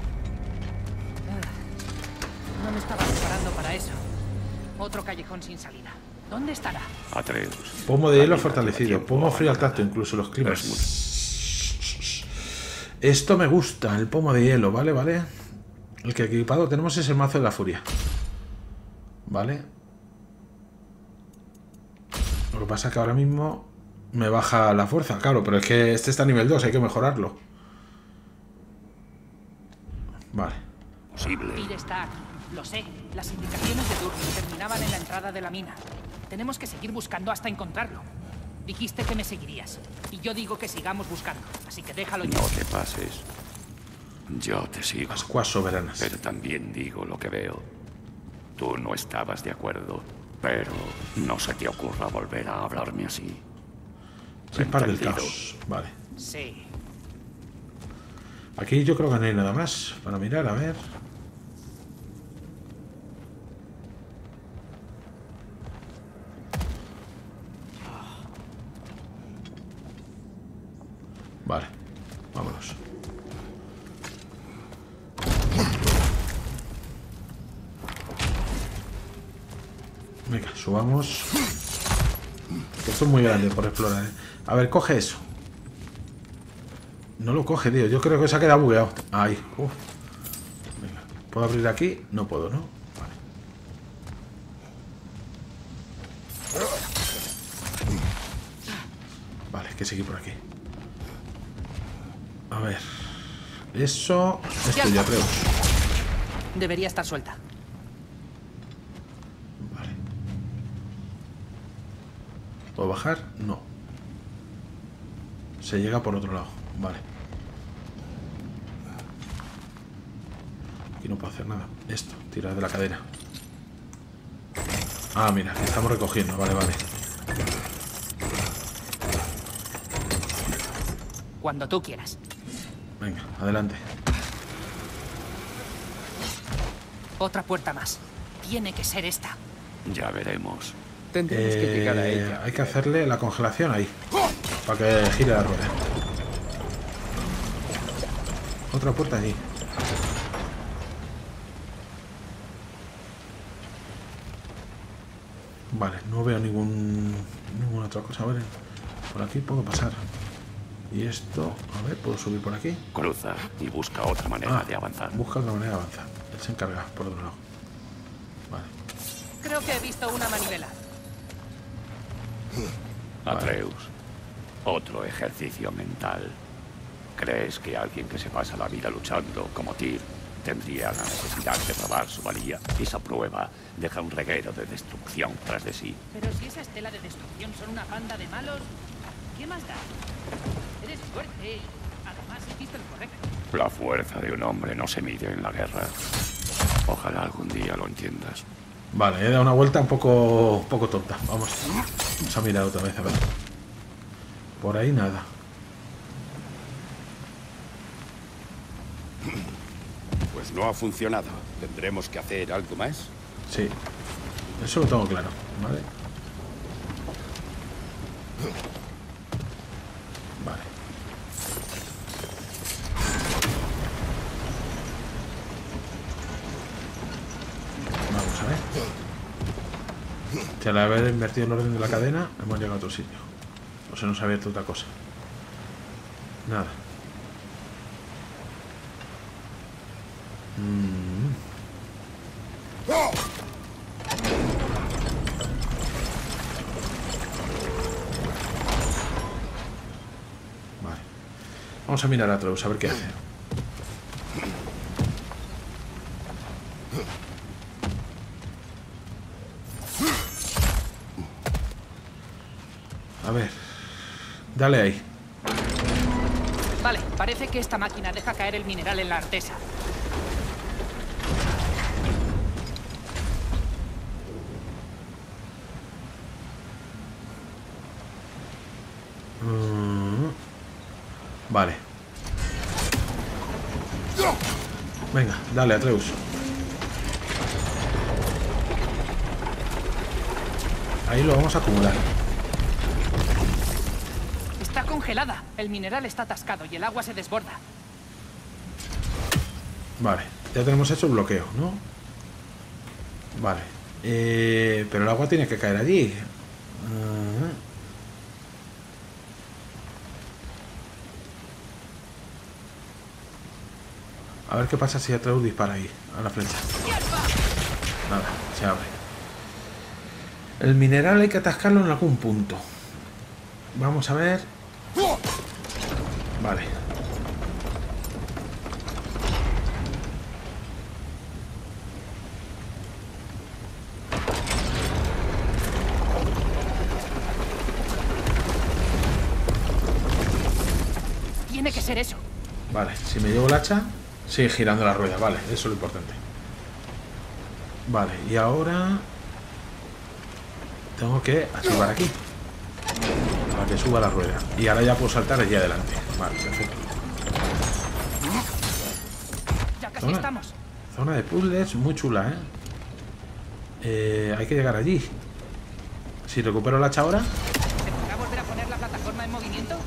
No me estaba preparando para eso. Otro callejón sin salida. ¿Dónde estará? Atreus. Pomo de hielo También fortalecido. tiempo Pomo a frío al matar. tacto, incluso los climas. Es Esto me gusta, el pomo de hielo, ¿vale? Vale. El que equipado tenemos es el mazo de la furia. ¿Vale? Lo que pasa es que ahora mismo me baja la fuerza, claro, pero es que este está a nivel 2, hay que mejorarlo. Vale. posible. Tyr está aquí. Lo sé. Las indicaciones de Durr terminaban en la entrada de la mina. Tenemos que seguir buscando hasta encontrarlo. Dijiste que me seguirías. Y yo digo que sigamos buscando. Así que déjalo ya. No te pases. Yo te sigo. Ascuas soberanas. Pero también digo lo que veo. Tú no estabas de acuerdo, pero no se te ocurra volver a hablarme así. Sin par del ¿Entendido? caos. Vale. Sí. Aquí yo creo que no hay nada más para mirar, a ver. Vale, vámonos. Venga, subamos. Esto es muy grande por explorar, ¿eh? A ver, coge eso. No lo coge, tío. Yo creo que se ha quedado bugueado. Ahí. Uf. Venga. ¿Puedo abrir aquí? No puedo, ¿no? Vale. Vale, hay que seguir por aquí. A ver. Eso... Esto ya creo. Debería estar suelta. Vale. ¿Puedo bajar? No. Se llega por otro lado. Vale. Aquí no puedo hacer nada. Esto, tirar de la cadera. Ah, mira, estamos recogiendo. Vale, vale. Cuando tú quieras. Venga, adelante. Otra puerta más. Tiene que ser esta. Ya veremos. Tendremos que llegar a ella. Hay que hacerle la congelación ahí. Para que gire la rueda. Otra puerta allí. Vale, no veo ninguna otra cosa. A ver, por aquí puedo pasar. Y esto, a ver, ¿puedo subir por aquí? Cruza y busca otra manera Ah, de avanzar. Busca otra manera de avanzar. Él se encarga por otro lado. Vale. Creo que he visto una manivela. Atreus. Otro ejercicio mental. ¿Crees que alguien que se pasa la vida luchando como Tyr tendría la necesidad de probar su valía? Esa prueba deja un reguero de destrucción tras de sí. Pero si esa estela de destrucción son una banda de malos, ¿qué más da? Eres fuerte y además hiciste lo correcto. La fuerza de un hombre no se mide en la guerra. Ojalá algún día lo entiendas. Vale, he dado una vuelta un poco tonta. Vamos a mirar otra vez, a ver. Por ahí nada. Pues no ha funcionado. ¿Tendremos que hacer algo más? Sí. Eso lo tengo claro, ¿vale? Vale. Vamos a ver. Si al haber invertido el orden de la cadena, hemos llegado a otro sitio. O se nos ha abierto otra cosa. Nada. Vale. Vamos a mirar a Atreus, a ver qué hace. A ver. Dale ahí. Vale, parece que esta máquina deja caer el mineral en la artesa. Vale. Venga, dale, Atreus. Ahí lo vamos a acumular. Está congelada. El mineral está atascado y el agua se desborda. Vale, ya tenemos hecho el bloqueo, ¿no? Vale. Pero el agua tiene que caer allí. A ver qué pasa si Atreus dispara ahí, a la flecha. Nada, se abre. El mineral hay que atascarlo en algún punto. Vamos a ver. Vale. Tiene que ser eso. Vale, si me llevo el hacha, sigue girando la rueda. Vale, eso es lo importante. Vale, y ahora tengo que activar aquí para que suba la rueda. Y ahora ya puedo saltar allí adelante. Vale, perfecto. Ya casi estamos. Zona de puzzles muy chula, hay que llegar allí. Si recupero el hacha ahora. ¿Se podrá volver a poner la plataforma en movimiento?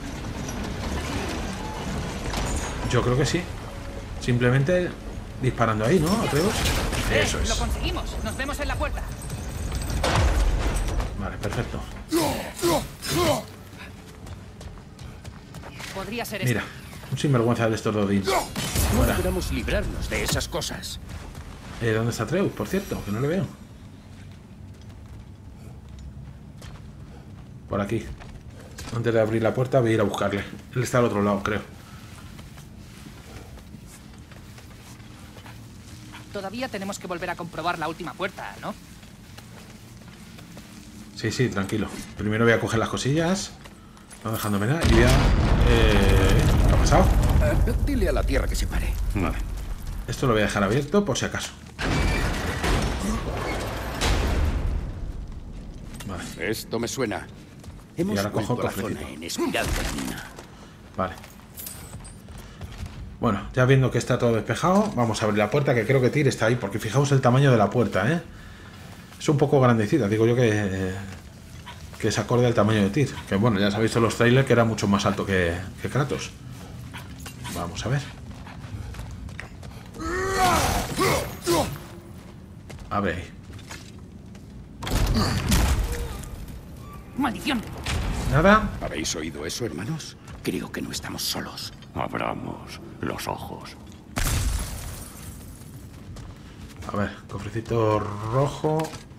Yo creo que sí. Simplemente disparando ahí, ¿no? Atreus. Eso Lo es. conseguimos. Nos vemos en la puerta. Vale, perfecto. Podría ser Mira, un sinvergüenza de estos Dodin. No logramos librarnos de esas cosas. ¿Dónde está Atreus, por cierto? Que no le veo. Por aquí. Antes de abrir la puerta voy a ir a buscarle. Él está al otro lado, creo. Todavía tenemos que volver a comprobar la última puerta, ¿no? Sí, sí, tranquilo. Primero voy a coger las cosillas. No dejándome nada. Y voy a... ¿qué ha pasado? Dile a la tierra que se pare. Vale. Esto lo voy a dejar abierto por si acaso. Vale. Esto me suena. Hemos ahora cojo vuelto a la el cofrecito. zona en espiral de la mina. Vale. Bueno, ya viendo que está todo despejado, vamos a abrir la puerta, que creo que Tyr está ahí, porque fijaos el tamaño de la puerta, ¿eh? Es un poco grandecita, digo yo que es acorde al tamaño de Tyr. Que bueno, ya sabéis en los trailers que era mucho más alto que Kratos. Vamos a ver. Abre ahí. ¡Maldición! ¿Nada? ¿Habéis oído eso, hermanos? Creo que no estamos solos. Abramos los ojos. A ver, cofrecito rojo.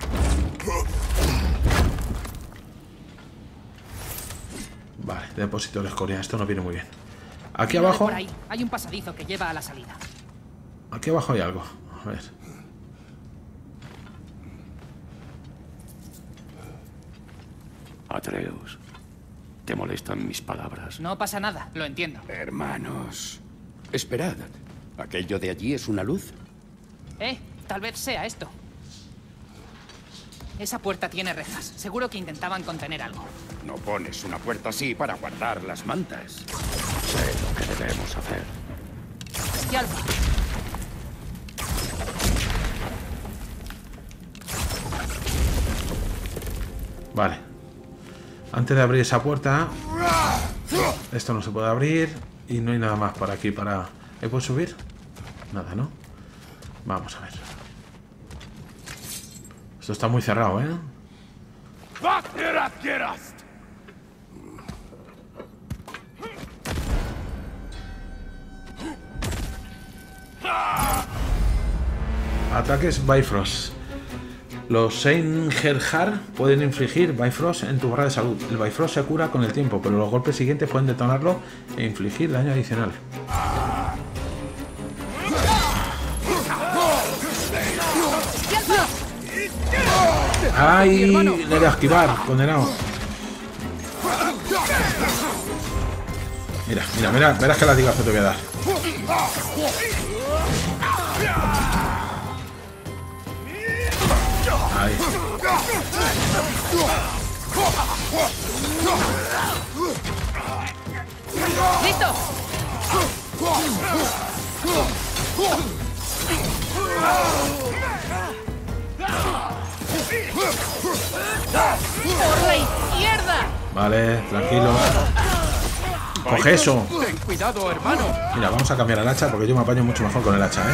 Vale, depósito de escoria. Esto no viene muy bien. Aquí Mira de abajo. por ahí. Hay un pasadizo que lleva a la salida. Aquí abajo hay algo. A ver. Atreus, ¿te molestan mis palabras? No pasa nada, lo entiendo. Hermanos. Esperad. ¿Aquello de allí es una luz? Tal vez sea esto. Esa puerta tiene rejas. Seguro que intentaban contener algo. No pones una puerta así para guardar las mantas. Sé lo que debemos hacer. Y Alfa, Vale. Antes de abrir esa puerta... Esto no se puede abrir. Y no hay nada más por aquí para... ¿Ahí puedo subir? Nada, ¿no? Vamos a ver. Esto está muy cerrado, ¿eh? Ataques Bifrost. Los Seingerhard pueden infligir Bifrost en tu barra de salud. El Bifrost se cura con el tiempo, pero los golpes siguientes pueden detonarlo e infligir daño adicional. ¡Ay! Le voy a esquivar, condenado. Mira, mira, mira, verás que latigazo te voy a dar. Ahí. ¡Listo! ¡Por la izquierda! Vale, tranquilo. Coge eso. Ten cuidado, hermano. Mira, vamos a cambiar el hacha porque yo me apaño mucho mejor con el hacha, ¿eh?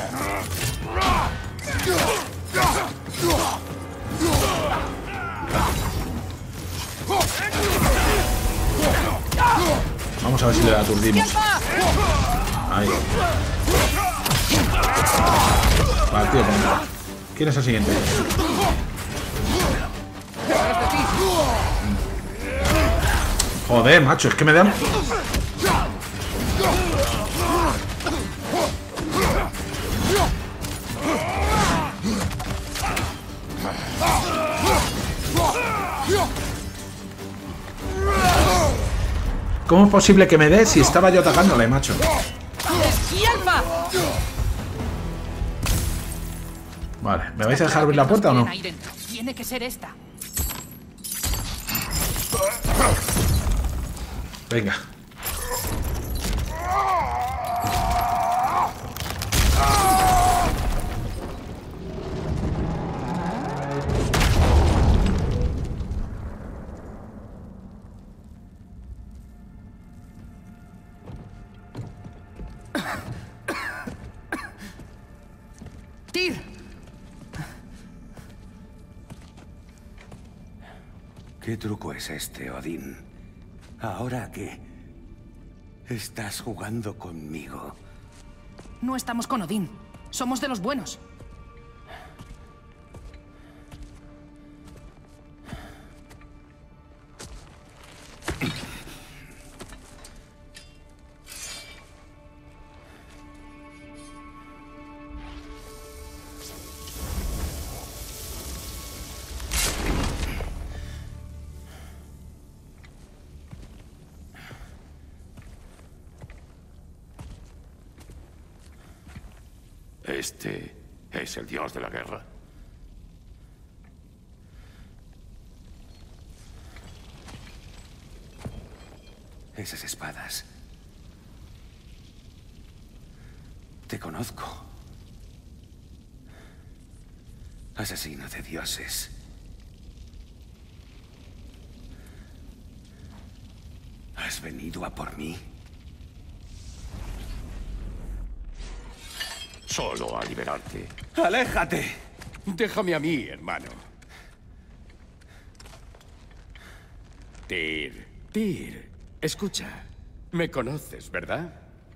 Vamos a ver si le aturdimos. Ahí. Vale, tío, ¿quién es el siguiente? Joder, macho, es que me dan... ¿Cómo es posible que me dé si estaba yo atacándole, macho? ¡Alfa! Vale, ¿me vais a dejar abrir la puerta o no? Ahí dentro. Tiene que ser esta. Venga. ¡Tyr! ¿Qué truco es este, Odín? Ahora que estás jugando conmigo. No estamos con Odín. Somos de los buenos. ¿Este es el dios de la guerra? Esas espadas. Te conozco. Asesino de dioses. ¿Has venido a por mí? Solo a liberarte. ¡Aléjate! Déjame a mí, hermano. Tyr, escucha. Me conoces, ¿verdad?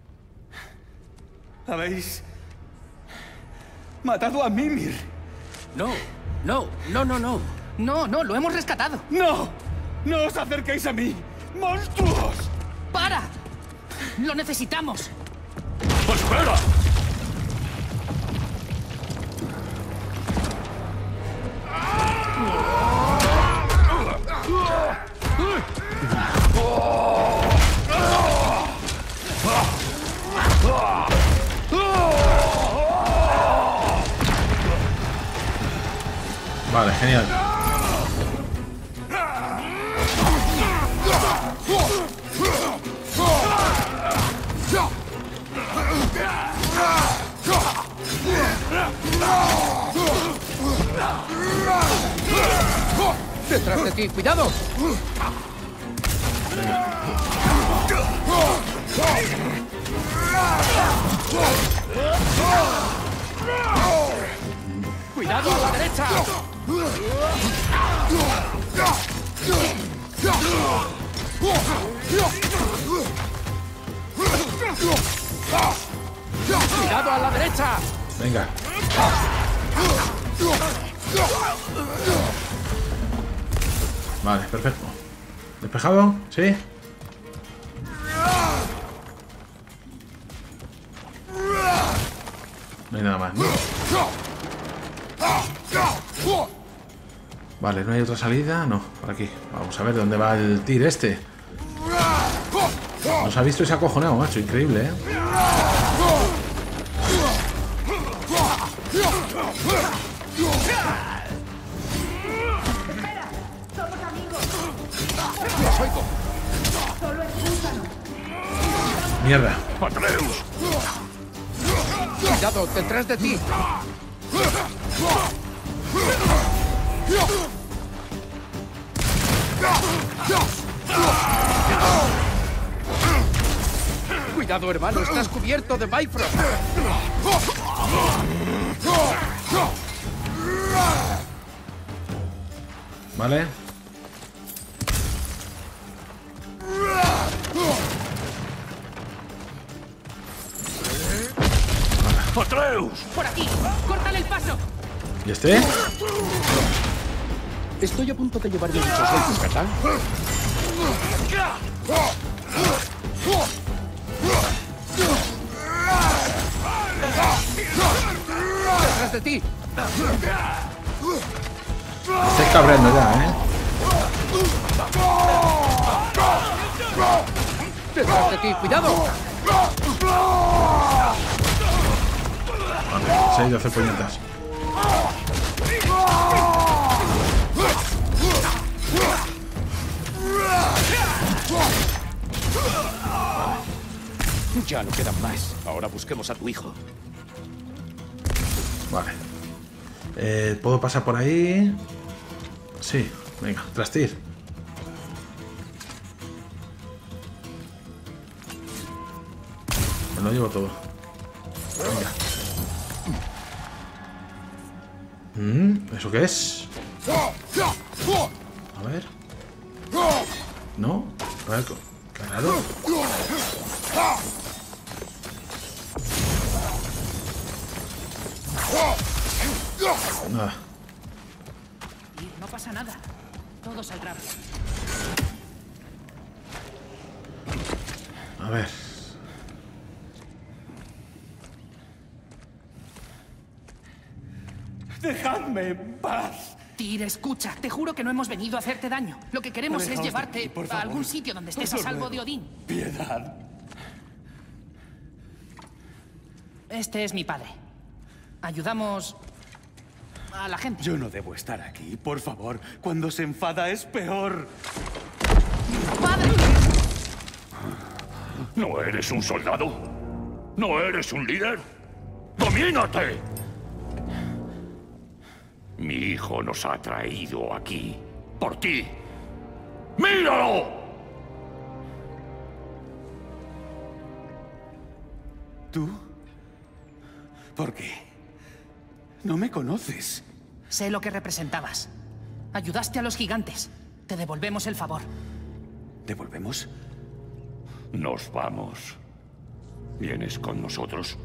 Habéis matado a Mimir. No. No, no, lo hemos rescatado. ¡No! ¡No os acerquéis a mí! ¡Monstruos! ¡Para! ¡Lo necesitamos! ¡Espera! Vale, genial. ¡Detrás de ti! ¡Cuidado! ¡Cuidado a la derecha! ¡Cuidado a la derecha! Venga. Vale, perfecto. ¿Despejado? ¿Sí? No hay nada más, ¿no? Vale, ¿no hay otra salida? No, por aquí. Vamos a ver dónde va el tir este. Nos ha visto y se ha acojonado, macho. Increíble, ¿eh? ¡Los oigo! Mierda. ¡Atreus! ¡Cuidado! ¡Detrás de ti! ¡Cuidado, hermano! ¡Estás cubierto de Bifrost! Vale. ¡Atreus! ¡Por aquí! ¡Córtale el paso! ¿Y este? Estoy a punto de llevarme muchos golpes, ¿verdad? ¡Detrás de ti! Estoy cabreando ya, ¿eh? ¡Detrás de ti! ¡Cuidado! Vale, se ha ido a hacer puñetas. Ya no quedan más. Ahora busquemos a tu hijo. Vale. ¿Puedo pasar por ahí? Sí, venga, Trastir. Me lo llevo todo. Venga. ¿Eso qué es? A ver. ¿No? A ver, qué raro. Nada. No pasa nada. Todo saldrá bien. A ver. ¡Dejadme en paz! Tyr, escucha. Te juro que no hemos venido a hacerte daño. Lo que queremos es Alejaos de llevarte aquí, por a favor. algún sitio donde estés Os a lo salvo ruego. de Odín. Piedad. Este es mi padre. Ayudamos a la gente. Yo no debo estar aquí, por favor. Cuando se enfada es peor. ¡Padre! ¿No eres un soldado? ¿No eres un líder? ¡Domínate! Mi hijo nos ha traído aquí. ¡Por ti! ¡Míralo! ¿Tú? ¿Por qué? No me conoces. Sé lo que representabas. Ayudaste a los gigantes. Te devolvemos el favor. ¿Devolvemos? Nos vamos. ¿Vienes con nosotros?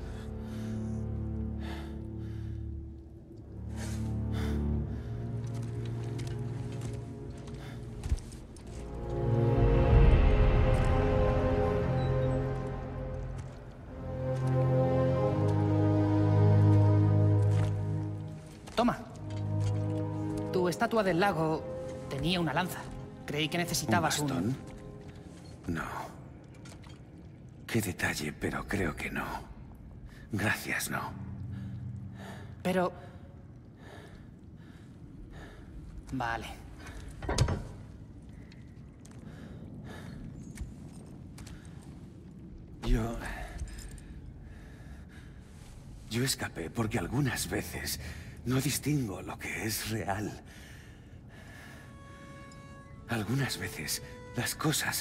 Toma. Tu estatua del lago tenía una lanza. Creí que necesitabas ¿Un bastón? No. Qué detalle, pero creo que no. Gracias, no. Pero... Vale. Yo escapé porque algunas veces no distingo lo que es real Algunas veces las cosas...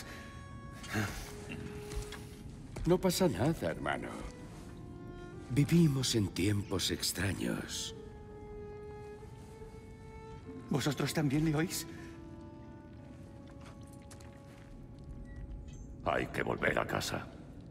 No pasa nada, hermano. Vivimos en tiempos extraños. ¿Vosotros también le oís? Hay que volver a casa.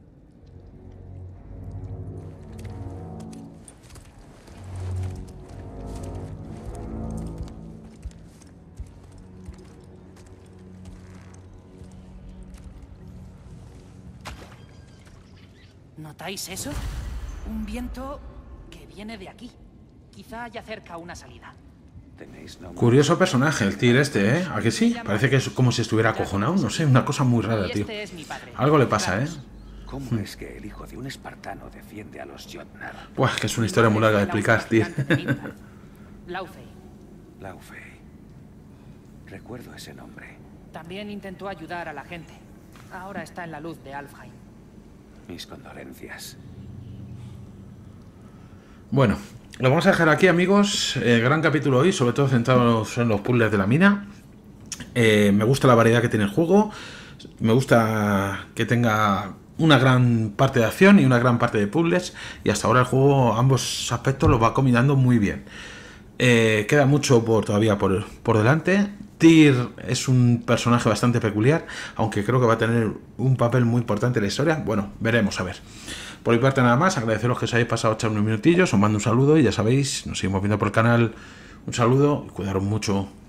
¿Notáis eso? Un viento que viene de aquí. Quizá haya cerca una salida. ¿Tenéis nombre? Curioso personaje, el Tyr este, ¿eh? ¿A que sí? Parece que es como si estuviera acojonado. No sé, una cosa muy rara, Y tío. este es mi padre. Algo le pasa, ¿eh? ¿Cómo es que el hijo de un espartano defiende a los Jotnar? Buah, que es una historia muy larga de explicar, tío. Laufey. Laufey. Recuerdo ese nombre. También intentó ayudar a la gente. Ahora está en la luz de Alfheim. Mis condolencias. Bueno, lo vamos a dejar aquí, amigos. Gran capítulo hoy, sobre todo centrados en los puzzles de la mina. Me gusta la variedad que tiene el juego. Me gusta que tenga una gran parte de acción y una gran parte de puzzles. Y hasta ahora el juego, ambos aspectos, los va combinando muy bien. Queda mucho todavía por delante. Tyr es un personaje bastante peculiar, aunque creo que va a tener un papel muy importante en la historia. Bueno, veremos a ver. Por mi parte nada más, agradeceros que os hayáis pasado a echar unos minutillos, os mando un saludo y ya sabéis, nos seguimos viendo por el canal. Un saludo y cuidaros mucho.